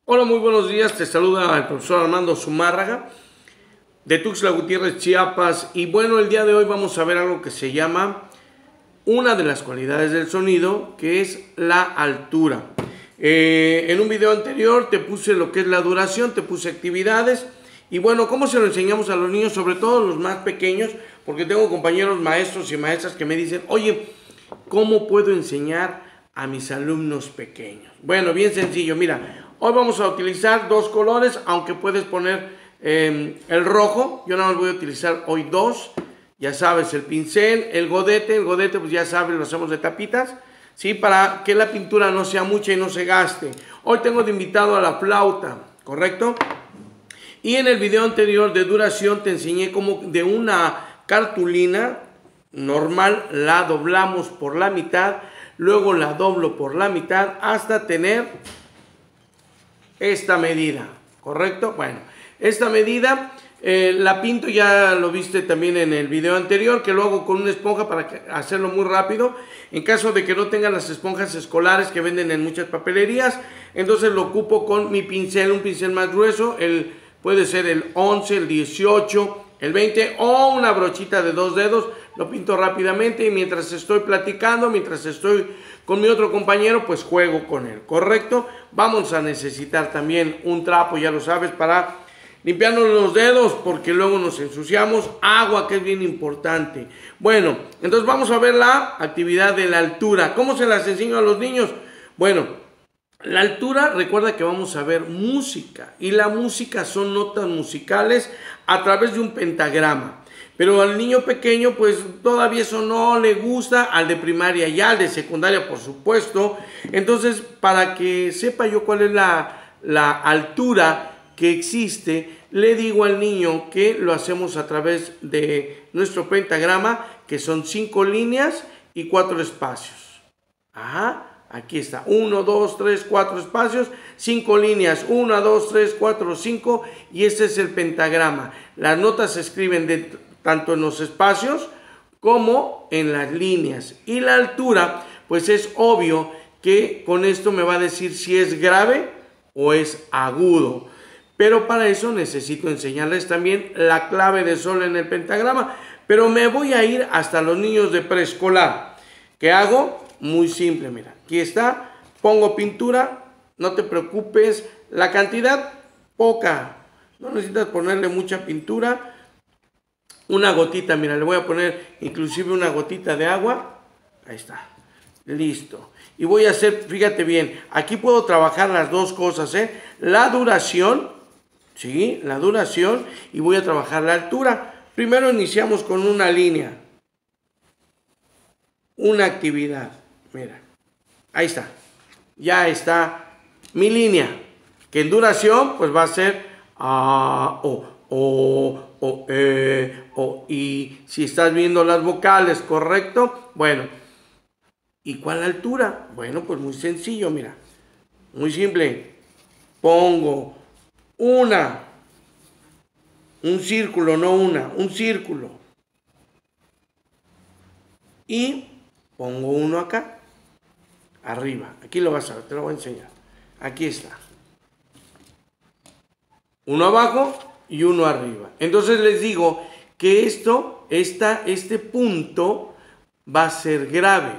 Hola, muy buenos días. Te saluda el profesor Armando Zumárraga de Tuxtla Gutiérrez, Chiapas. Y bueno, el día de hoy vamos a ver algo que se llama una de las cualidades del sonido, que es la altura. En un video anterior te puse lo que es la duración, te puse actividades. Y bueno, ¿cómo se lo enseñamos a los niños? Sobre todo los más pequeños, porque tengo compañeros maestros y maestras que me dicen, oye, ¿cómo puedo enseñar a mis alumnos pequeños? Bueno, bien sencillo, mira, hoy vamos a utilizar dos colores, aunque puedes poner el rojo. Yo nada más voy a utilizar hoy dos, ya sabes, el pincel, el godete pues ya sabes, lo hacemos de tapitas, ¿sí? Para que la pintura no sea mucha y no se gaste. Hoy tengo de invitado a la flauta, ¿correcto? Y en el video anterior de duración te enseñé cómo de una cartulina normal la doblamos por la mitad, luego la doblo por la mitad hasta tener esta medida, ¿correcto? Bueno, esta medida la pinto, ya lo viste también en el video anterior, que lo hago con una esponja para hacerlo muy rápido. En caso de que no tengan las esponjas escolares que venden en muchas papelerías, entonces lo ocupo con mi pincel, un pincel más grueso, puede ser el 11, el 18, el 20 o una brochita de 2 dedos. Lo pinto rápidamente y mientras estoy platicando, mientras estoy con mi otro compañero, pues juego con él, ¿correcto? Vamos a necesitar también un trapo, ya lo sabes, para limpiarnos los dedos porque luego nos ensuciamos. Agua, que es bien importante. Bueno, entonces vamos a ver la actividad de la altura. ¿Cómo se las enseño a los niños? Bueno, la altura, recuerda que vamos a ver música, y la música son notas musicales a través de un pentagrama. Pero al niño pequeño pues todavía eso no le gusta, al de primaria ya, al de secundaria por supuesto. Entonces, para que sepa yo cuál es la altura que existe, le digo al niño que lo hacemos a través de nuestro pentagrama, que son 5 líneas y 4 espacios. Ajá. Aquí está, 1, 2, 3, 4 espacios, 5 líneas, 1, 2, 3, 4, 5, y este es el pentagrama. Las notas se escriben tanto en los espacios como en las líneas. Y la altura, pues es obvio que con esto me va a decir si es grave o es agudo. Pero para eso necesito enseñarles también la clave de sol en el pentagrama. Pero me voy a ir hasta los niños de preescolar. ¿Qué hago? Muy simple, mira, aquí está, pongo pintura, no te preocupes, la cantidad poca, no necesitas ponerle mucha pintura, una gotita, mira, le voy a poner inclusive una gotita de agua, ahí está, listo. Y voy a hacer, fíjate bien, aquí puedo trabajar las dos cosas, la duración, ¿sí? La duración, y voy a trabajar la altura. Primero iniciamos con una línea, una actividad. Mira, ahí está, ya está mi línea, que en duración pues va a ser y si estás viendo las vocales, ¿correcto? Bueno, ¿y cuál altura? Bueno, pues muy sencillo, mira, muy simple, pongo un círculo, no un círculo, y pongo uno acá, arriba. Aquí lo vas a ver, te lo voy a enseñar. Aquí está. Uno abajo y uno arriba. Entonces les digo que este punto va a ser grave.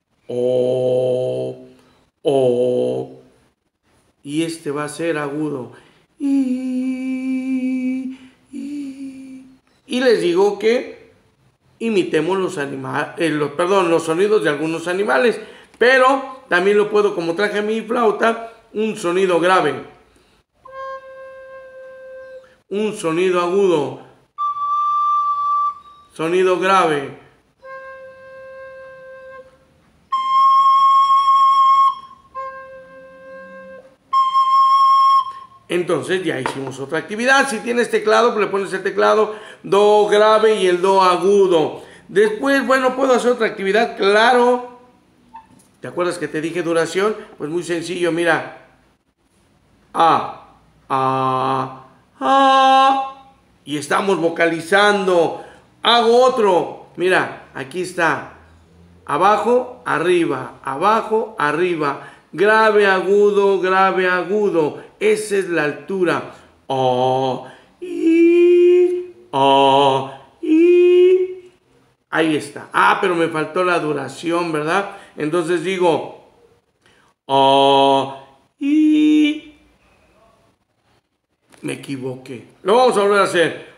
Y este va a ser agudo. Y les digo que imitemos los sonidos de algunos animales. Pero también lo puedo, como traje mi flauta, un sonido grave, un sonido agudo, sonido grave. Entonces ya hicimos otra actividad. Si tienes teclado, pues le pones el teclado, do grave y el do agudo. Después, bueno, puedo hacer otra actividad, claro. ¿Te acuerdas que te dije duración? Pues muy sencillo, mira. Y estamos vocalizando. Hago otro. Mira, aquí está. Abajo, arriba, grave, agudo, grave, agudo. Esa es la altura. Ahí está. Ah, pero me faltó la duración, ¿verdad? Entonces digo, me equivoqué. Lo vamos a volver a hacer.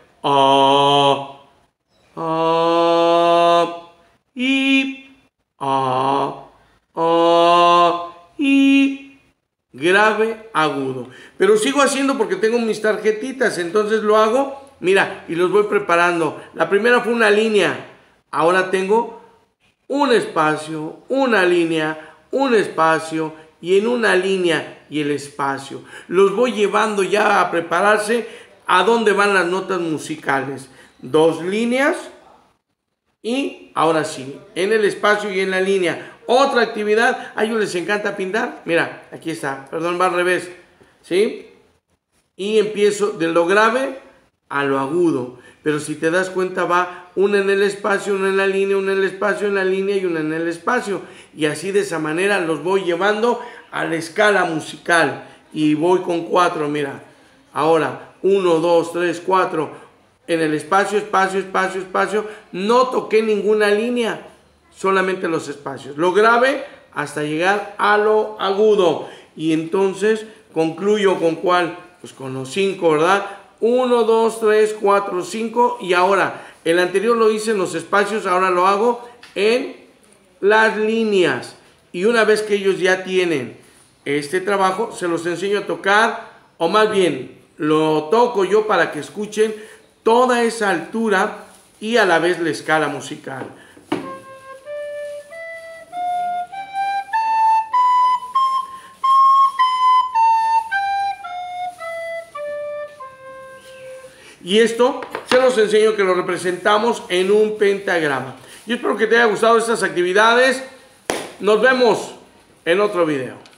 Grave, agudo. Pero sigo haciendo porque tengo mis tarjetitas. Entonces lo hago, mira, y los voy preparando. La primera fue una línea. Ahora tengo un espacio, una línea, un espacio y en una línea y el espacio. Los voy llevando ya a prepararse a dónde van las notas musicales. 2 líneas y ahora sí, en el espacio y en la línea. Otra actividad, a ellos les encanta pintar. Mira, aquí está, perdón, va al revés, ¿sí? Y empiezo de lo grave a lo agudo. Pero si te das cuenta va una en el espacio, una en la línea, una en el espacio, en la línea y una en el espacio. Y así de esa manera los voy llevando a la escala musical. Y voy con 4, mira. Ahora, 1, 2, 3, 4. En el espacio, espacio, espacio, espacio. No toqué ninguna línea. Solamente los espacios. Lo grave hasta llegar a lo agudo. Y entonces concluyo con ¿cuál? Pues con los 5, ¿verdad? 1, 2, 3, 4, 5. Y ahora, el anterior lo hice en los espacios, ahora lo hago en las líneas. Y una vez que ellos ya tienen este trabajo, se los enseño a tocar, o más bien, lo toco yo para que escuchen toda esa altura y a la vez la escala musical. Y esto se los enseño que lo representamos en un pentagrama. Yo espero que te haya gustado estas actividades. Nos vemos en otro video.